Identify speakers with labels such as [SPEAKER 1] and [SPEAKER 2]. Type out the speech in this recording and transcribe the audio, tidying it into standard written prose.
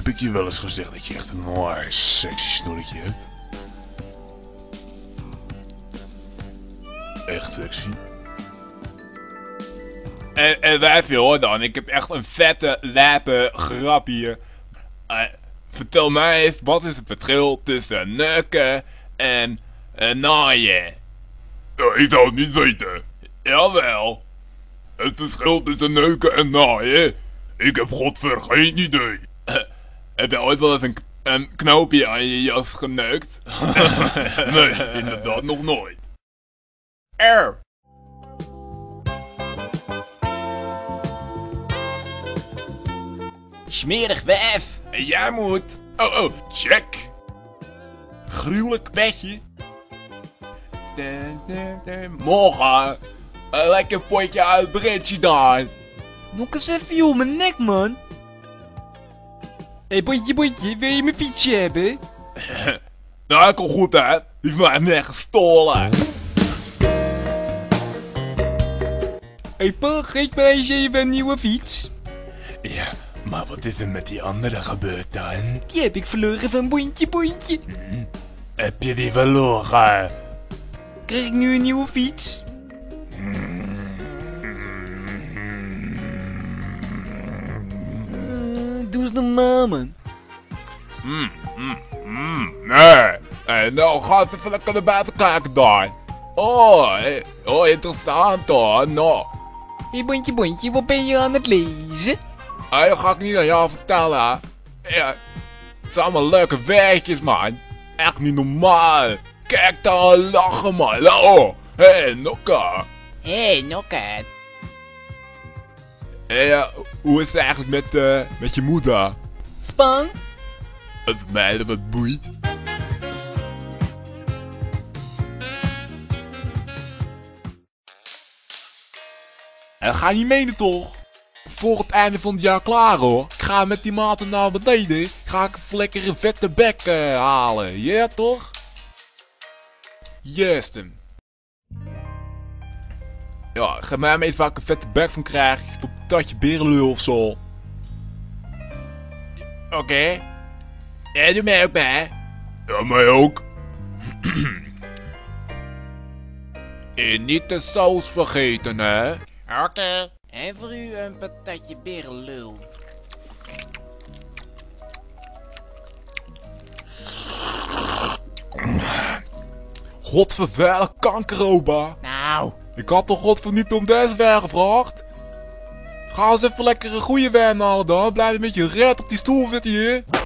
[SPEAKER 1] Heb ik je wel eens gezegd dat je echt een mooi sexy snorretje hebt? Echt sexy.
[SPEAKER 2] En wijfje hoor dan, ik heb echt een vette, lijpe grap hier. Vertel mij eens, wat is het verschil tussen neuken en naaien?
[SPEAKER 1] Ja, ik zou het niet weten.
[SPEAKER 2] Jawel.
[SPEAKER 1] Het verschil tussen neuken en naaien? Ik heb godver geen idee.
[SPEAKER 2] Heb je ooit wel eens een knoopje aan je jas geneukt?
[SPEAKER 1] Nee, inderdaad nog nooit.
[SPEAKER 2] Smerig wijf. En jij moet. Oh, check. Gruwelijk petje. Morgen. Een lekker potje uit Britje dan.
[SPEAKER 3] Nog eens even joh, mijn nek man. Hé bontje, wil je mijn fietsje hebben?
[SPEAKER 2] Nou, ik kom goed uit. Die is mij net gestolen.
[SPEAKER 3] Hé pa, geef mij eens even een nieuwe fiets.
[SPEAKER 2] Ja, maar wat is er met die andere gebeurd dan?
[SPEAKER 3] Die heb ik verloren van bontje.
[SPEAKER 2] Heb je die verloren?
[SPEAKER 3] Krijg ik nu een nieuwe fiets? Doe eens normaal man.
[SPEAKER 2] Nee, nou ga het even lekker naar buiten kijken daar. Oh, interessant hoor, nou.
[SPEAKER 3] Hé bontje, wat ben je aan het lezen?
[SPEAKER 2] Dat ga ik niet aan jou vertellen. Ja, het zijn allemaal leuke werkjes man. Echt niet normaal. Kijk daar lachen man. Oh, hé, Nokka.
[SPEAKER 3] Hé, Nokka.
[SPEAKER 2] Hoe is het eigenlijk met je moeder?
[SPEAKER 3] Spang?
[SPEAKER 2] Het mij dat wat boeit. Dat ga je niet menen toch? Voor het einde van het jaar klaar hoor. Ik ga met die maten naar beneden. Ga ik even lekker een vette bek halen. Ja toch? Juist hem. Ja, ga mij maar even waar ik een vette bek van krijg. Iets voor patatje berenlul of zo. Oké. Ja, doe mij ook bij.
[SPEAKER 1] Ja, mij ook.
[SPEAKER 2] En niet de saus vergeten hè.
[SPEAKER 3] Oké. En voor u een patatje berenlul.
[SPEAKER 2] Godvervuile kankeroba.
[SPEAKER 3] Nou.
[SPEAKER 2] Ik had toch godver niet om deze wijn gevraagd? Ga eens even lekker een goede wijn halen dan. Blijf een beetje red op die stoel zitten hier.